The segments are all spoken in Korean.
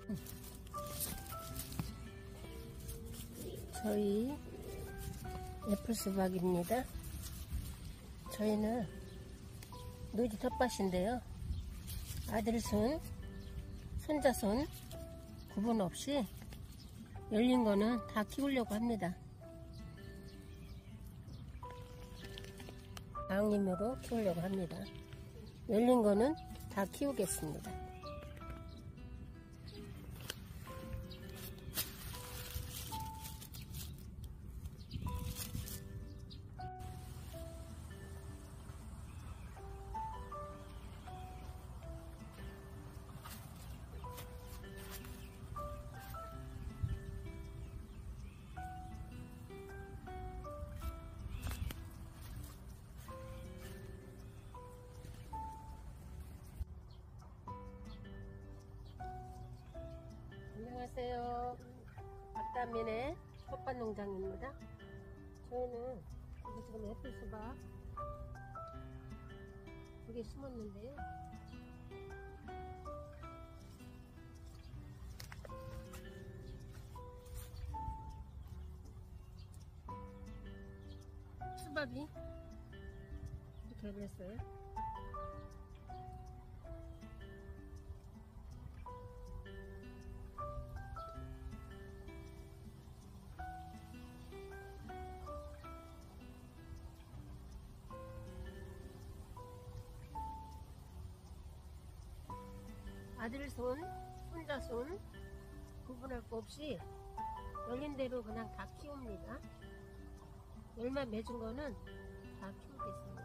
저희 애플 수박입니다. 저희는 노지 텃밭인데요. 아들 손, 손자 손 구분 없이 열린 거는 다 키우려고 합니다. 방임으로 키우려고 합니다. 열린 거는 다 키우겠습니다. 안녕하세요. 박다민의 텃밭농장입니다. 저희는 여기 지금 애플수박 2개 심었는데요. 수박이 이렇게 그랬어요. 아들 손, 손자 손 구분할 거 없이 열린 대로 그냥 다 키웁니다. 열만 맺은 거는 다 키우겠습니다.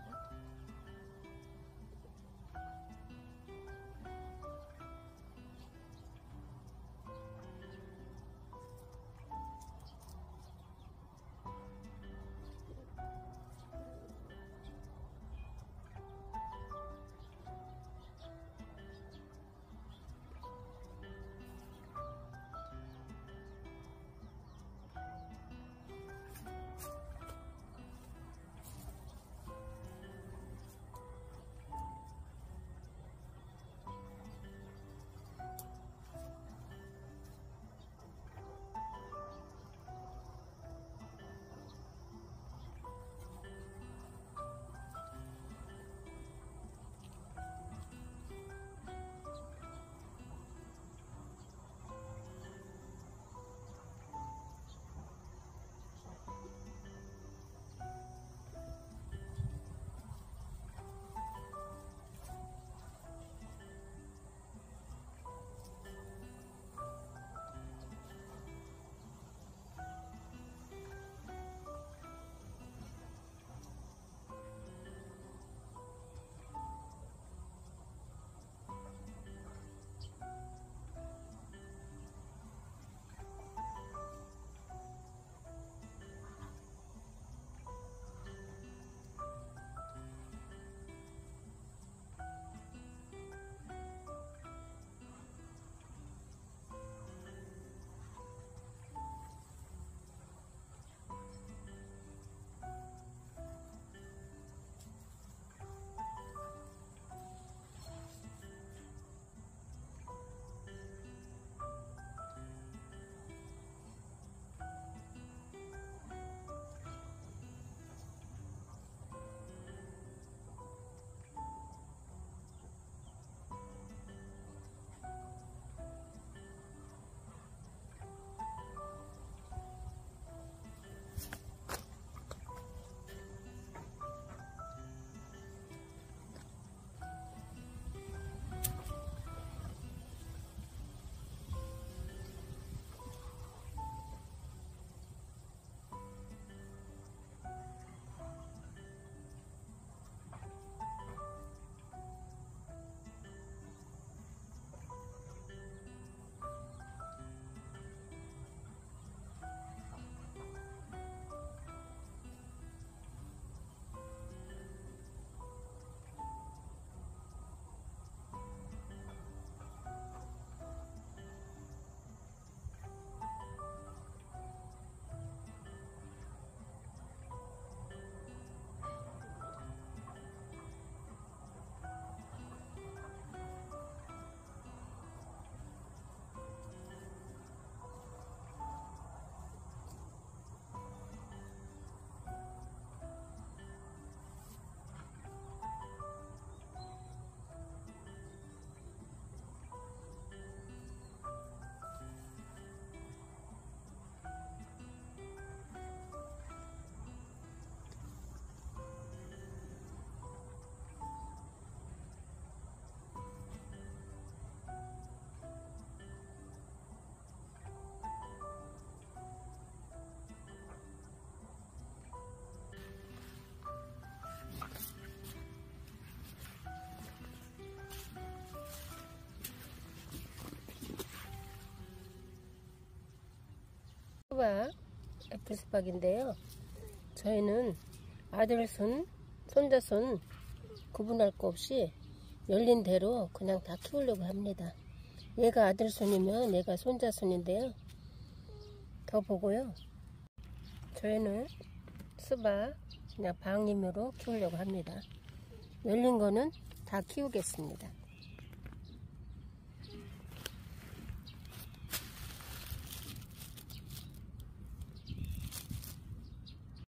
수박, 애플수박인데요. 저희는 아들손, 손자손 구분할 거 없이 열린 대로 그냥 다 키우려고 합니다. 얘가 아들손이면 얘가 손자손인데요. 더 보고요. 저희는 수박 그냥 방임으로 키우려고 합니다. 열린 거는 다 키우겠습니다.